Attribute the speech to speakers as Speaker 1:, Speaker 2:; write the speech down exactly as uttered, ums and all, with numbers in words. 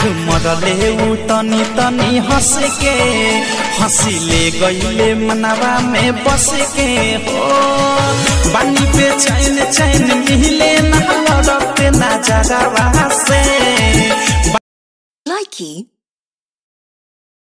Speaker 1: मरले उ तनी तनी हंस के हंसिले गईले मनवा में बस के हो बानी पे चैन चैन मिले ना लड़ते ना जगवा से।
Speaker 2: Likey